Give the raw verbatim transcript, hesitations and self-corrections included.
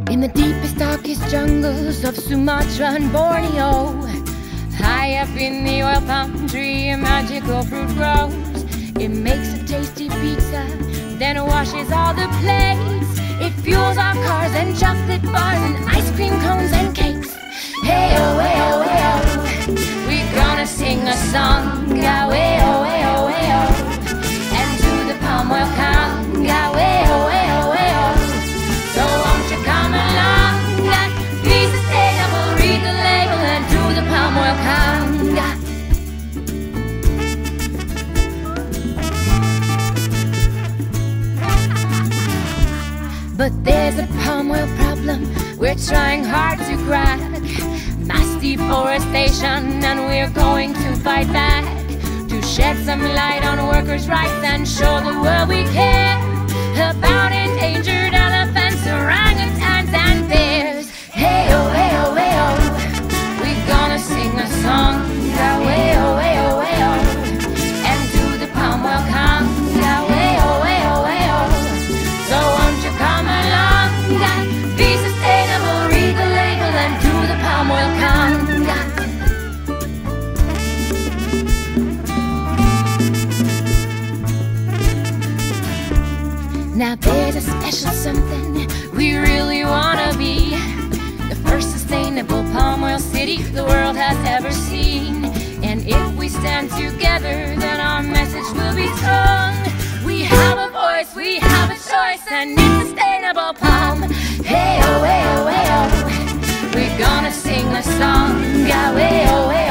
In the deepest, darkest jungles of Sumatra and Borneo, high up in the oil palm tree, a magical fruit grows. It makes a tasty pizza, then washes all the plates. It fuels our cars and chocolate bars and ice cream cones and cakes. Hey-oh, hey-oh, hey-oh, we're gonna sing a song. Wey-oh, hey-oh, hey-oh, and to the Palm Oil Conga. Wey-oh, hey-oh, hey-oh, so won't you come along? Be sustainable, read the label, and do the Palm Oil Conga. But there's a palm oil problem we're trying hard to crack. Mass deforestation, and we're going to fight back. To shed some light on workers' rights and show the world we care about endangered elephants, orangutans, and bears. Hey-oh, hey-oh, hey-oh, we're gonna sing a song. Wey-oh, hey-oh, hey-oh, and do the Palm Oil Conga. Wey-oh, hey-oh, hey-oh, so won't you come along? Be sustainable, read the label, and do the Palm Oil Conga. Now there's a special something we really wanna be, the first sustainable palm oil city the world has ever seen. And if we stand together, then our message will be strong. We have a voice, we have a choice, and it's sustainable palm. Hey-oh, hey-oh, hey-oh, we're gonna sing a song. Wey-oh, hey-oh.